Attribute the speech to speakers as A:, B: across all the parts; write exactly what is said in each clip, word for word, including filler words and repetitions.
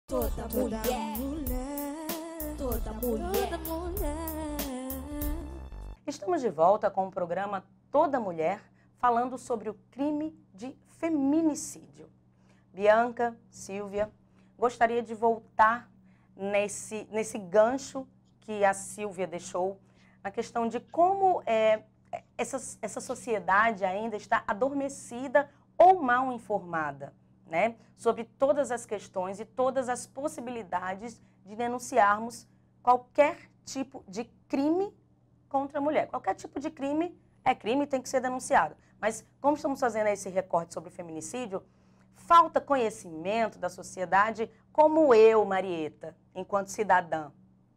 A: Toda mulher, toda mulher, toda mulher.
B: Estamos de volta com o programa Toda Mulher, falando sobre o crime de feminicídio. Bianca, Silvia, gostaria de voltar nesse, nesse gancho que a Silvia deixou, na questão de como é, essa, essa sociedade ainda está adormecida ou mal informada, né, sobre todas as questões e todas as possibilidades de denunciarmos qualquer tipo de crime contra a mulher. Qualquer tipo de crime é crime e tem que ser denunciado. Mas como estamos fazendo esse recorte sobre o feminicídio, falta conhecimento da sociedade, como eu, Marieta, enquanto cidadã,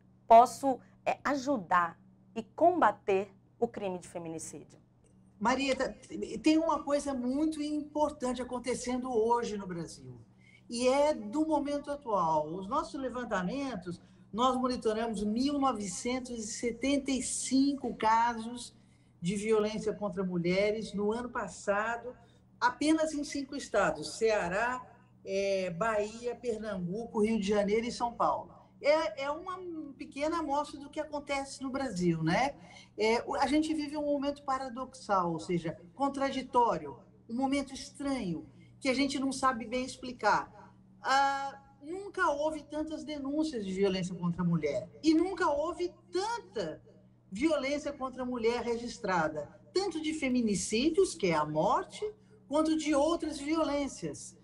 B: posso é, ajudar e combater o crime de feminicídio.
C: Marieta, tem uma coisa muito importante acontecendo hoje no Brasil, e é do momento atual. Os nossos levantamentos, nós monitoramos mil novecentos e setenta e cinco casos de violência contra mulheres no ano passado, apenas em cinco estados: Ceará, é, Bahia, Pernambuco, Rio de Janeiro e São Paulo. É, é uma pequena amostra do que acontece no Brasil, né? É, a gente vive um momento paradoxal, ou seja, contraditório, um momento estranho, que a gente não sabe bem explicar. Ah, nunca houve tantas denúncias de violência contra a mulher e nunca houve tanta violência contra a mulher registrada, tanto de feminicídios, que é a morte, quanto de outras violências.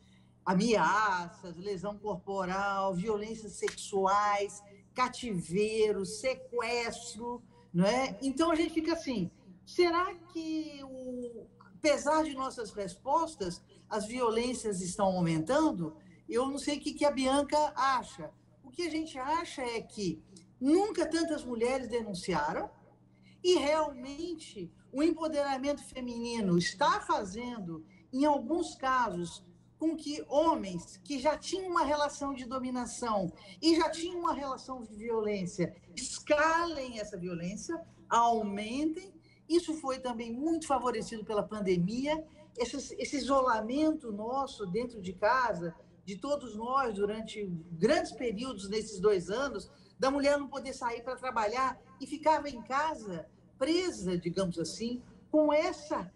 C: Ameaças, lesão corporal, violências sexuais, cativeiro, sequestro, não é? Então a gente fica assim, será que, o, apesar de nossas respostas, as violências estão aumentando? Eu não sei o que a Bianca acha. O que a gente acha é que nunca tantas mulheres denunciaram e realmente o empoderamento feminino está fazendo, em alguns casos, com que homens que já tinham uma relação de dominação e já tinham uma relação de violência escalem essa violência, aumentem. Isso foi também muito favorecido pela pandemia. Esse, esse isolamento nosso dentro de casa, de todos nós, durante grandes períodos nesses dois anos, da mulher não poder sair para trabalhar e ficava em casa presa, digamos assim, com essa,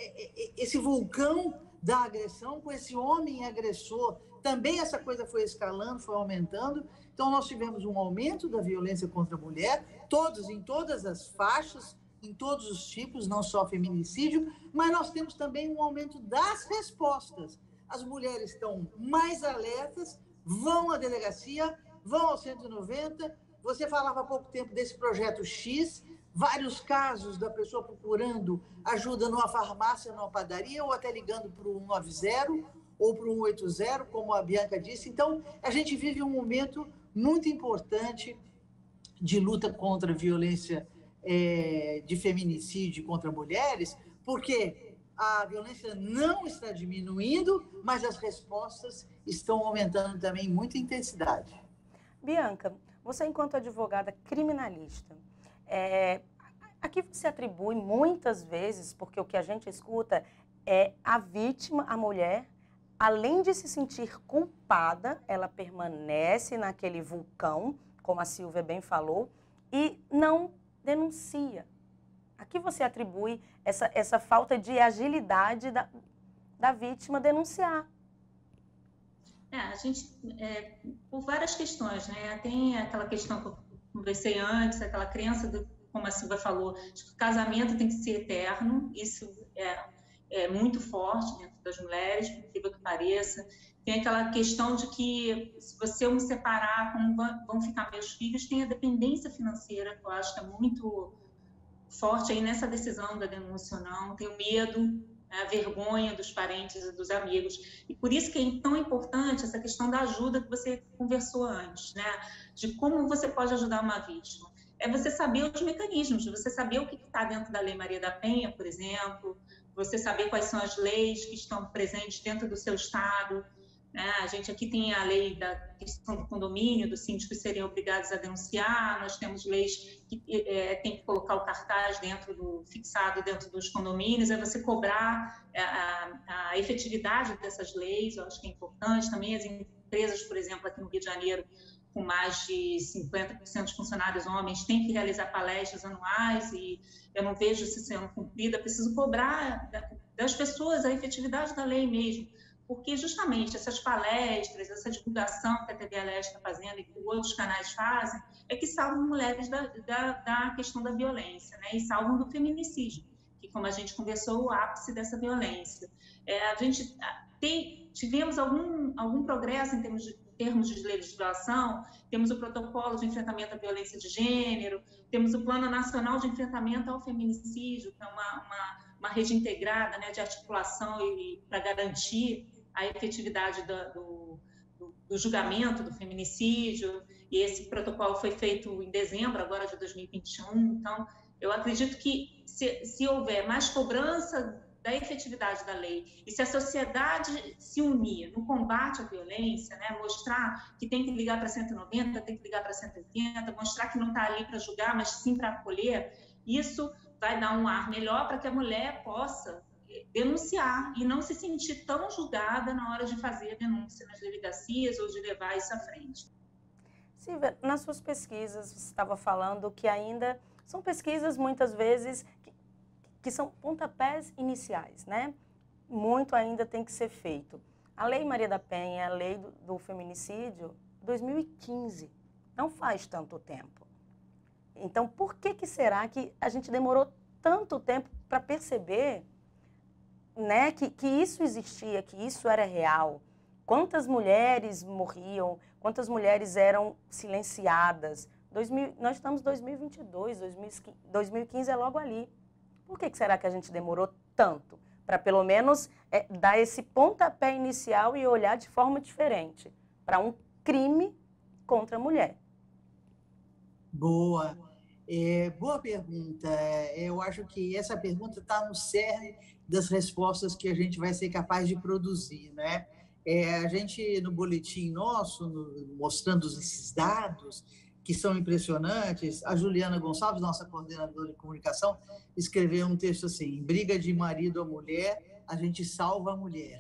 C: esse vulcão da agressão, com esse homem agressor. Também essa coisa foi escalando, foi aumentando. Então, nós tivemos um aumento da violência contra a mulher, todos, em todas as faixas, em todos os tipos, não só feminicídio, mas nós temos também um aumento das respostas. As mulheres estão mais alertas, vão à delegacia, vão ao cento e noventa. Você falava há pouco tempo desse projeto X, vários casos da pessoa procurando ajuda numa farmácia, numa padaria, ou até ligando para o cento e noventa ou para o cento e oitenta, como a Bianca disse. Então, a gente vive um momento muito importante de luta contra a violência é, de feminicídio contra mulheres, porque a violência não está diminuindo, mas as respostas estão aumentando também em muita intensidade.
B: Bianca, você enquanto advogada criminalista, É, aqui você atribui muitas vezes, porque o que a gente escuta é a vítima, a mulher, além de se sentir culpada, ela permanece naquele vulcão, como a Silvia bem falou, e não denuncia. Aqui você atribui essa, essa falta de agilidade da, da vítima denunciar.
D: É, a gente, é, por várias questões, né? Tem aquela questão que eu conversei antes, aquela crença, do, como a Silvia falou, de que o casamento tem que ser eterno. Isso é, é muito forte dentro das mulheres, por incrível que pareça. Tem aquela questão de que, se você eu me separar, como vão ficar meus filhos? Tem a dependência financeira, que eu acho que é muito forte aí nessa decisão da denúncia ou não. Tem o medo, a vergonha dos parentes e dos amigos. E por isso que é tão importante essa questão da ajuda que você conversou antes, né? De como você pode ajudar uma vítima. É você saber os mecanismos, você saber o que está dentro da Lei Maria da Penha, por exemplo, você saber quais são as leis que estão presentes dentro do seu estado. Né? A gente aqui tem a lei da questão do condomínio, dos síndicos serem obrigados a denunciar, nós temos leis que é, tem que colocar o cartaz dentro do, fixado dentro dos condomínios, é você cobrar a, a, a efetividade dessas leis, eu acho que é importante também, as empresas, por exemplo, aqui no Rio de Janeiro, com mais de cinquenta por cento de funcionários homens, têm que realizar palestras anuais e eu não vejo isso sendo cumprida. Preciso cobrar das pessoas a efetividade da lei mesmo, porque justamente essas palestras, essa divulgação que a T V Leste está fazendo e que outros canais fazem, é que salvam mulheres da, da, da questão da violência, né? E salvam do feminicídio, que, como a gente conversou, o ápice dessa violência. É, a gente tem, tivemos algum, algum progresso em termos de termos de legislação, temos o protocolo de enfrentamento à violência de gênero, temos o Plano Nacional de Enfrentamento ao Feminicídio, que é uma, uma, uma rede integrada, né, de articulação e, para garantir a efetividade do, do, do, do julgamento do feminicídio, e esse protocolo foi feito em dezembro agora de dois mil e vinte e um. Então, eu acredito que se, se houver mais cobrança da efetividade da lei, e se a sociedade se unir no combate à violência, né, mostrar que tem que ligar para cento e noventa, tem que ligar para cento e oitenta, mostrar que não está ali para julgar, mas sim para acolher, isso vai dar um ar melhor para que a mulher possa denunciar e não se sentir tão julgada na hora de fazer a denúncia nas delegacias ou de levar isso à frente.
B: Silvia, nas suas pesquisas, você estava falando que ainda são pesquisas, muitas vezes, que são pontapés iniciais, né? Muito ainda tem que ser feito. A Lei Maria da Penha, a Lei do, do Feminicídio, dois mil e quinze, não faz tanto tempo. Então, por que que será que a gente demorou tanto tempo para perceber, né, que, que isso existia, que isso era real? Quantas mulheres morriam, quantas mulheres eram silenciadas? dois mil, nós estamos em dois mil e vinte e dois, dois mil e quinze é logo ali. Por que que será que a gente demorou tanto para, pelo menos, é, dar esse pontapé inicial e olhar de forma diferente para um crime contra a mulher?
C: Boa. É, boa pergunta. Eu acho que essa pergunta está no cerne das respostas que a gente vai ser capaz de produzir, né? É, a gente, no boletim nosso, no, mostrando esses dados, que são impressionantes, a Juliana Gonçalves, nossa coordenadora de comunicação, escreveu um texto assim: briga de marido a mulher, a gente salva a mulher.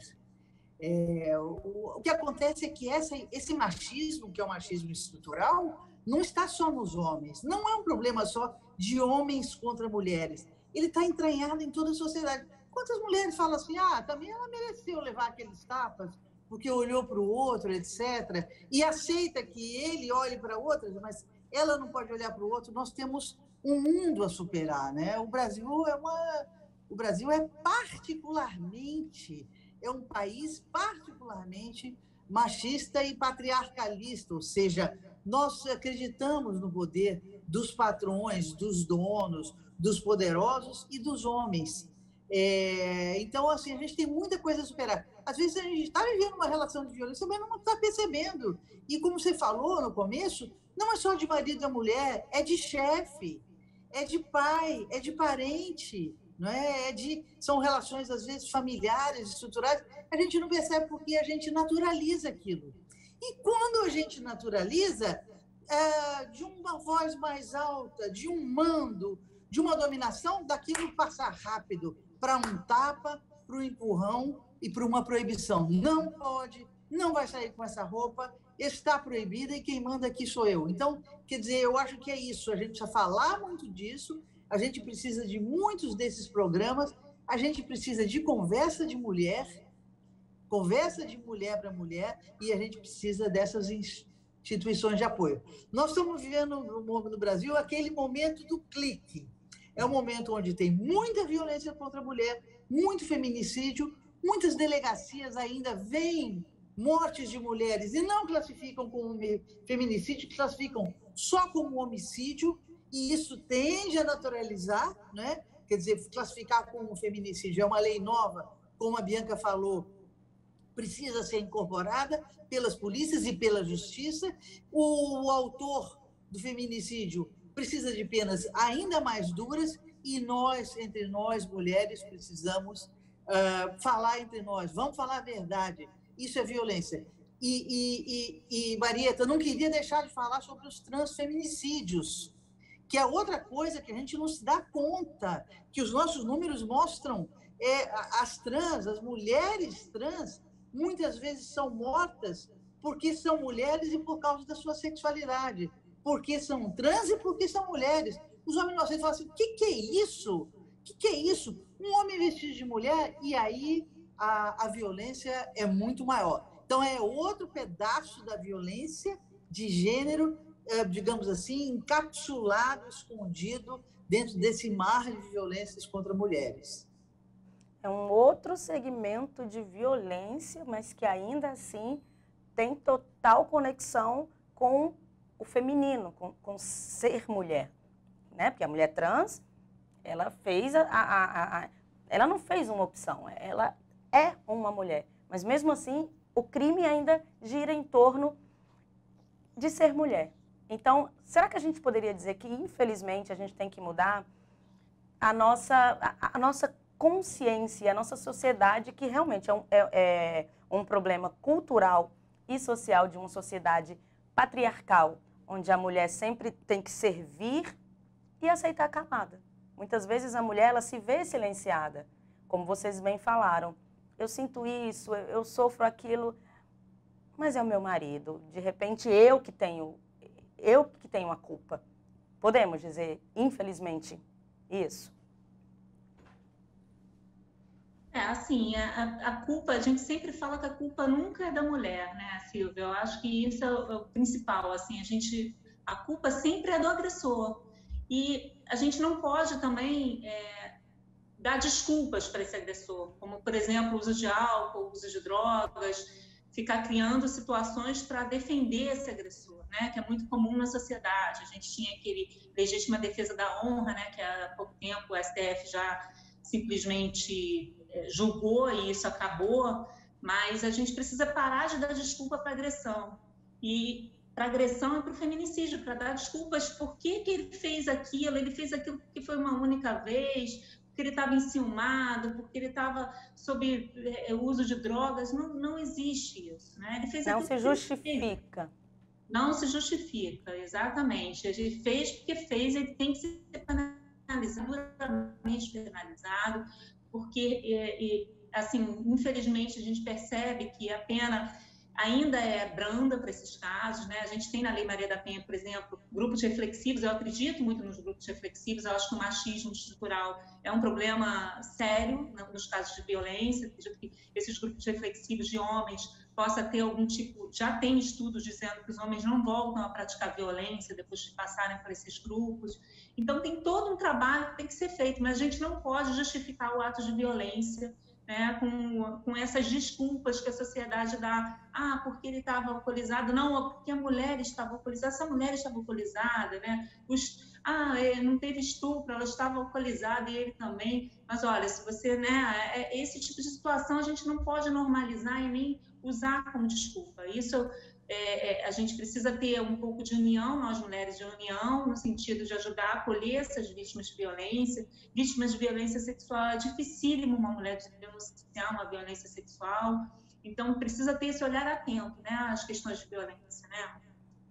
C: É, o, o que acontece é que essa, esse machismo, que é o machismo estrutural, não está só nos homens, não é um problema só de homens contra mulheres, ele está entranhado em toda a sociedade. Quantas mulheres falam assim, ah, também ela mereceu levar aqueles tapas, porque olhou para o outro, etcétera, e aceita que ele olhe para outras, mas ela não pode olhar para o outro. Nós temos um mundo a superar, né? O Brasil é uma, o Brasil é particularmente, é um país particularmente machista e patriarcalista, ou seja, nós acreditamos no poder dos patrões, dos donos, dos poderosos e dos homens. É, então, assim, a gente tem muita coisa a superar. Às vezes a gente está vivendo uma relação de violência, mas não está percebendo. E como você falou no começo, não é só de marido e mulher, é de chefe, é de pai, é de parente, não é? É de, são relações, às vezes, familiares, estruturais. A gente não percebe porque a gente naturaliza aquilo. E quando a gente naturaliza, é, de uma voz mais alta, de um mando, de uma dominação, daquilo passar rápido para um tapa, para um empurrão e para uma proibição. Não pode, não vai sair com essa roupa, está proibida e quem manda aqui sou eu. Então, quer dizer, eu acho que é isso, a gente precisa falar muito disso, a gente precisa de muitos desses programas, a gente precisa de conversa de mulher, conversa de mulher para mulher, e a gente precisa dessas instituições de apoio. Nós estamos vivendo no Brasil aquele momento do clique. É um momento onde tem muita violência contra a mulher, muito feminicídio, muitas delegacias ainda veem mortes de mulheres e não classificam como feminicídio, classificam só como homicídio, e isso tende a naturalizar, né? Quer dizer, classificar como feminicídio é uma lei nova, como a Bianca falou, precisa ser incorporada pelas polícias e pela justiça. O autor do feminicídio precisa de penas ainda mais duras e nós, entre nós, mulheres, precisamos uh, falar entre nós. Vamos falar a verdade. Isso é violência. E, e, e, e, Marieta, eu não queria deixar de falar sobre os transfeminicídios, que é outra coisa que a gente não se dá conta, que os nossos números mostram. É, as trans, as mulheres trans, muitas vezes são mortas porque são mulheres e por causa da sua sexualidade, porque são trans e porque são mulheres. Os homens inocentes falam assim, o que, que é isso? O que, que é isso? Um homem vestido de mulher, e aí a, a violência é muito maior. Então, é outro pedaço da violência de gênero, é, digamos assim, encapsulado, escondido dentro desse mar de violências contra mulheres.
B: É um outro segmento de violência, mas que ainda assim tem total conexão com o feminino, com, com ser mulher, né? Porque a mulher trans, ela fez a, a, a, a, ela não fez uma opção, ela é uma mulher, mas mesmo assim o crime ainda gira em torno de ser mulher. Então, será que a gente poderia dizer que infelizmente a gente tem que mudar a nossa, a, a nossa consciência, a nossa sociedade, que realmente é um, é, é um problema cultural e social de uma sociedade patriarcal, onde a mulher sempre tem que servir e aceitar calada. Muitas vezes a mulher ela se vê silenciada, como vocês bem falaram. Eu sinto isso, eu, eu sofro aquilo, mas é o meu marido. De repente eu que tenho, eu que tenho a culpa. Podemos dizer, infelizmente, isso?
D: É, assim, a, a culpa, a gente sempre fala que a culpa nunca é da mulher, né, Silvia? Eu acho que isso é o, é o principal, assim, a gente, a culpa sempre é do agressor. E a gente não pode também é, dar desculpas para esse agressor, como, por exemplo, o uso de álcool, o uso de drogas, ficar criando situações para defender esse agressor, né, que é muito comum na sociedade. A gente tinha aquele legítima defesa da honra, né, que há pouco tempo o S T F já simplesmente julgou e isso acabou, mas a gente precisa parar de dar desculpa para agressão. E para agressão e para o feminicídio, para dar desculpas por que, que ele fez aquilo, ele fez aquilo porque foi uma única vez, porque ele estava enciumado, porque ele estava sob é, uso de drogas. Não, não existe isso, né? Ele fez
B: não se justifica.
D: Não se justifica, exatamente. Ele fez porque fez, ele tem que ser penalizado, duramente penalizado, porque, e, assim, infelizmente, a gente percebe que a pena ainda é branda para esses casos, né? A gente tem na Lei Maria da Penha, por exemplo, grupos reflexivos. Eu acredito muito nos grupos reflexivos. Eu acho que o machismo estrutural é um problema sério nos casos de violência. Eu acredito que esses grupos reflexivos de homens possa ter algum tipo... Já tem estudos dizendo que os homens não voltam a praticar violência depois de passarem por esses grupos. Então, tem todo um trabalho que tem que ser feito, mas a gente não pode justificar o ato de violência, né, com, com essas desculpas que a sociedade dá. Ah, porque ele estava alcoolizado. Não, porque a mulher estava alcoolizada. Essa mulher estava alcoolizada, né? Os, ah, não teve estupro, ela estava alcoolizada e ele também. Mas, olha, se você... né, é, esse tipo de situação a gente não pode normalizar e nem usar como desculpa. Isso... É, é, a gente precisa ter um pouco de união, nós mulheres de união, no sentido de ajudar a acolher essas vítimas de violência. Vítimas de violência sexual, é dificílimo uma mulher denunciar uma violência sexual, então precisa ter esse olhar atento, né, às questões de violência, né?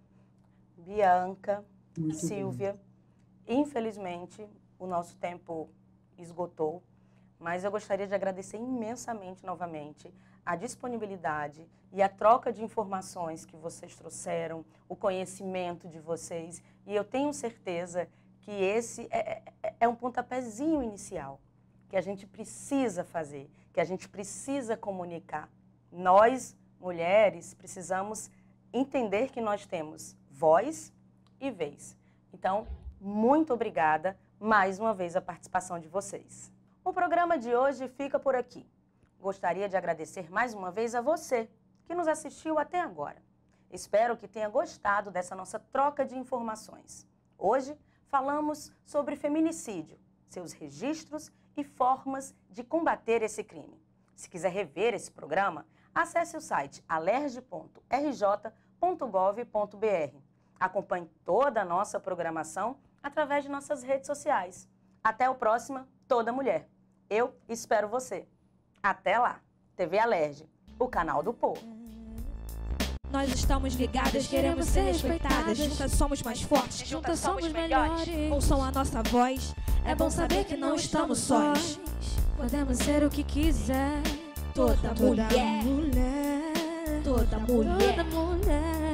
B: Bianca,
C: Muito
B: Silvia, bem. Infelizmente o nosso tempo esgotou, mas eu gostaria de agradecer imensamente novamente a disponibilidade e a troca de informações que vocês trouxeram, o conhecimento de vocês, e eu tenho certeza que esse é, é, é um pontapézinho inicial, que a gente precisa fazer, que a gente precisa comunicar. Nós, mulheres, precisamos entender que nós temos voz e vez. Então, muito obrigada mais uma vez a participação de vocês. O programa de hoje fica por aqui. Gostaria de agradecer mais uma vez a você que nos assistiu até agora. Espero que tenha gostado dessa nossa troca de informações. Hoje falamos sobre feminicídio, seus registros e formas de combater esse crime. Se quiser rever esse programa, acesse o site alerj ponto r j ponto gov ponto b r. Acompanhe toda a nossa programação através de nossas redes sociais. Até o próximo Toda Mulher. Eu espero você. Até lá, T V Alerj, o canal do povo.
A: Nós estamos ligadas, queremos ser respeitadas. Juntas somos mais fortes, juntas somos melhores. Ouçam a nossa voz, é bom saber que não estamos sós. Podemos ser o que quiser. Toda mulher, toda toda mulher.
E: Toda mulher.